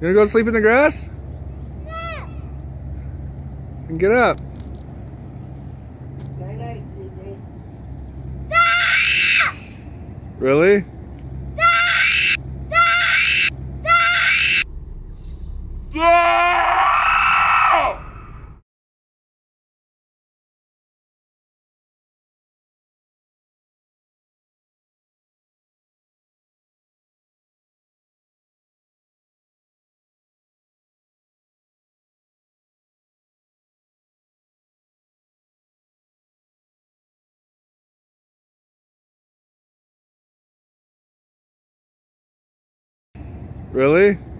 gonna go sleep in the grass? Then get up. Night night, Zizi. Really? Really?